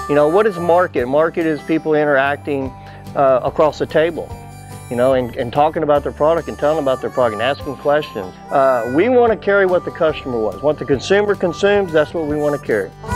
You know, what is market? Market is people interacting across the table, you know, and talking about their product and telling about their product and asking questions. We want to carry what the customer wants. What the consumer consumes, that's what we want to carry.